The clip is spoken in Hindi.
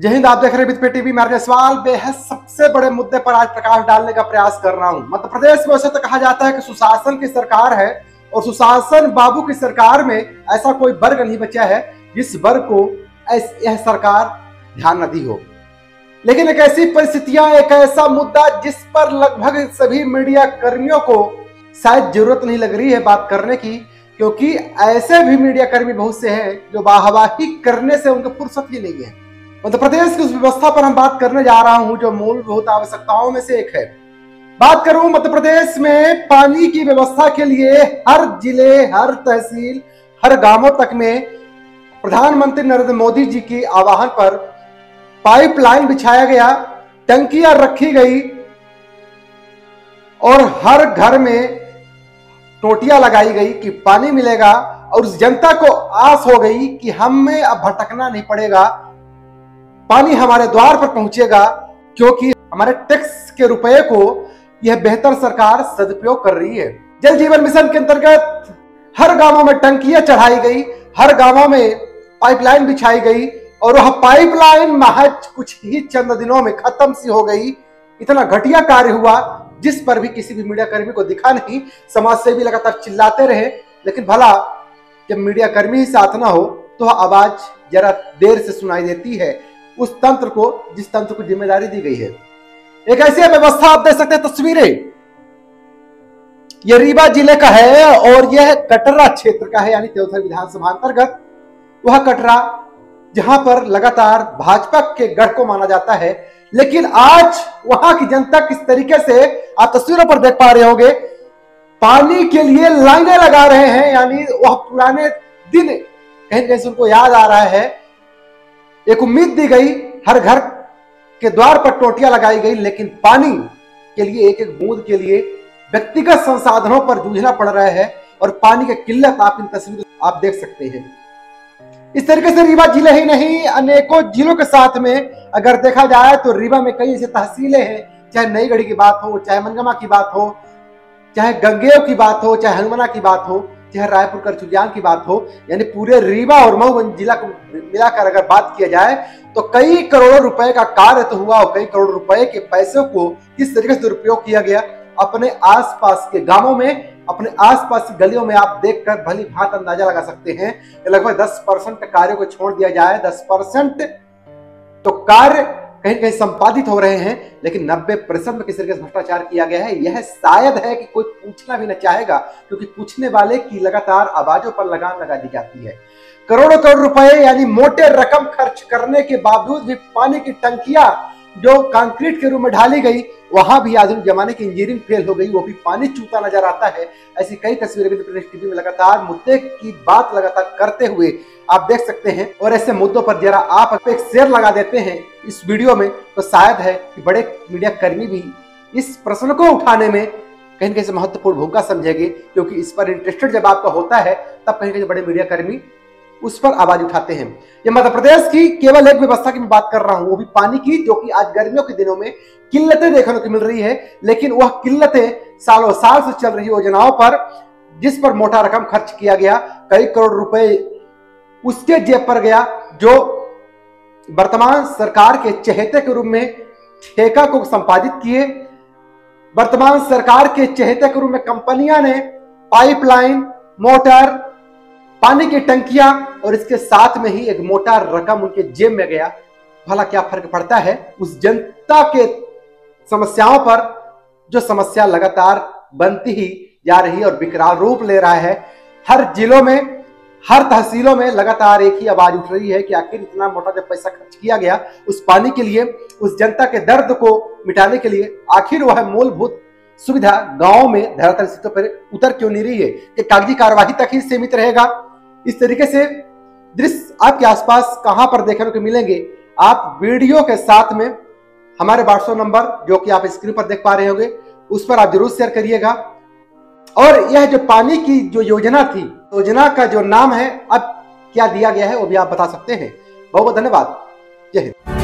जय हिंद। आप देख रहे हैं विद पे टीवी। मैं सवाल बेहद सबसे बड़े मुद्दे पर आज प्रकाश डालने का प्रयास कर रहा हूं। मध्य प्रदेश में वैसे तो कहा जाता है कि सुशासन की सरकार है और सुशासन बाबू की सरकार में ऐसा कोई वर्ग नहीं बचा है जिस वर्ग को यह सरकार ध्यान न दी हो। लेकिन एक ऐसी परिस्थितियां, एक ऐसा मुद्दा जिस पर लगभग सभी मीडिया कर्मियों को शायद जरूरत नहीं लग रही है बात करने की, क्योंकि ऐसे भी मीडिया कर्मी बहुत से हैं जो वाहवाही करने से उनको फुर्सत ही नहीं है। मध्य प्रदेश की उस व्यवस्था पर हम बात करने जा रहा हूं जो मूलभूत आवश्यकताओं में से एक है। बात करूं मध्य प्रदेश में पानी की व्यवस्था के लिए हर जिले, हर तहसील, हर गांवों तक में प्रधानमंत्री नरेंद्र मोदी जी के आह्वान पर पाइपलाइन बिछाया गया, टंकियां रखी गई और हर घर में टोटियां लगाई गई कि पानी मिलेगा और उस जनता को आस हो गई कि हमें अब भटकना नहीं पड़ेगा, पानी हमारे द्वार पर पहुंचेगा, क्योंकि हमारे टैक्स के रुपए को यह बेहतर सरकार सदुपयोग कर रही है। जल जीवन मिशन के अंतर्गत हर गांवों में टंकियां चढ़ाई गई, हर गांवों में पाइपलाइन बिछाई गई और वह पाइपलाइन महज कुछ ही चंद दिनों में खत्म सी हो गई। इतना घटिया कार्य हुआ जिस पर भी किसी भी मीडिया कर्मी को दिखा नहीं। समाज से भी लगातार चिल्लाते रहे, लेकिन भला जब मीडिया कर्मी ही साथ ना हो तो आवाज जरा देर से सुनाई देती है उस तंत्र को जिस तंत्र को जिम्मेदारी दी गई है। एक ऐसी व्यवस्था आप देख सकते हैं, तस्वीरें यह रीवा जिले का है और यह कटरा क्षेत्र का है, यानी देवधर विधानसभा अंतर्गत वह कटरा जहां पर लगातार भाजपा के गढ़ को माना जाता है। लेकिन आज वहां की जनता किस तरीके से आप तस्वीरों पर देख पा रहे होंगे, पानी के लिए लाइनें लगा रहे हैं, यानी वह पुराने दिन कहीं कहीं से उनको याद आ रहा है। एक उम्मीद दी गई, हर घर के द्वार पर टोटियां लगाई गई, लेकिन पानी के लिए एक एक बूंद के लिए व्यक्तिगत संसाधनों पर जूझना पड़ रहा है और पानी की किल्लत आप इन तस्वीरों आप देख सकते हैं। इस तरीके से रीवा जिले ही नहीं अनेकों जिलों के साथ में अगर देखा जाए तो रीवा में कई ऐसी तहसीलें हैं, चाहे नईगढ़ी की बात हो, चाहे मनगमा की बात हो, चाहे गंगेव की बात हो, चाहे हनुमाना की बात हो, चाहे रायपुर करचुलियान की बात हो, यानी पूरे रीवा और मऊ जिला को मिलाकर अगर बात किया जाए तो कई करोड़ों रुपए का कार्य तो हुआ और कई करोड़ रुपए के पैसों को किस तरीके से दुरुपयोग किया गया अपने आसपास के गांवों में, अपने आसपास की गलियों में आप देखकर भली भांति अंदाजा लगा सकते हैं। लगभग 10% कार्यों को छोड़ दिया जाए, 10% तो कार्य कहीं कहीं संपादित हो रहे हैं, लेकिन 90% में किस तरीके से भ्रष्टाचार किया गया है यह शायद है कि कोई पूछना भी न चाहेगा, क्योंकि पूछने वाले की लगातार आवाजों पर लगाम लगा दी जाती है। करोड़ों करोड़ रुपए यानी मोटे रकम खर्च करने के बावजूद भी पानी की टंकियां जो कंक्रीट के रूप में ढाली गई वहां भी आधुनिक जमाने की इंजीनियरिंग फेल हो गई, वो भी पानी चूता नजर आता है। ऐसी कई तस्वीरें विद प्रदेश टीवी में लगातार मुद्दे की बात लगातार करते हुए आप देख सकते हैं। और ऐसे मुद्दों पर जरा आप एक शेयर लगा देते हैं इस वीडियो में तो शायद है कि बड़े मीडिया कर्मी भी इस प्रश्न को उठाने में कहीं कहीं से महत्वपूर्ण भूमिका समझेंगे, क्योंकि इस पर इंटरेस्टेड जब आपका होता है तब कहीं कहीं बड़े मीडिया कर्मी उस पर आवाज उठाते हैं। ये मध्य प्रदेश की केवल एक व्यवस्था की मैं बात कर रहा हूं, वो भी पानी की, जो कि आज गर्मियों के दिनों में किल्लतें देखने को मिल रही है, लेकिन वह किल्लतें सालों साल से चल रही योजनाओं पर जिस पर मोटा रकम खर्च किया गया, कई करोड़ रुपए उसके जेब पर गया जो वर्तमान सरकार के चहेते के रूप में ठेका को संपादित किए। वर्तमान सरकार के चहेते के रूप में कंपनियां ने पाइपलाइन, मोटर, पानी की टंकियां और इसके साथ में ही एक मोटा रकम उनके जेब में गया। भला क्या फर्क पड़ता है उस जनता के समस्याओं पर, जो समस्या लगातार बनती ही जा रही है और विकराल रूप ले रहा है। हर जिलों में, हर तहसीलों में लगातार एक ही आवाज उठ रही है कि आखिर इतना मोटा जब पैसा खर्च किया गया उस पानी के लिए, उस जनता के दर्द को मिटाने के लिए, आखिर वह मूलभूत सुविधा गांव में धरातल स्थितियों पर उतर क्यों नहीं रही है कि कागजी कार्यवाही तक ही सीमित रहेगा। इस तरीके से दृश्य आपके आसपास कहां पर देखने को मिलेंगे, आप वीडियो के साथ में हमारे व्हाट्सएप नंबर जो कि आप स्क्रीन पर देख पा रहे होंगे उस पर आप जरूर शेयर करिएगा। और यह जो पानी की जो योजना थी, योजना का जो नाम है अब क्या दिया गया है वो भी आप बता सकते हैं। बहुत बहुत धन्यवाद। जय हिंद।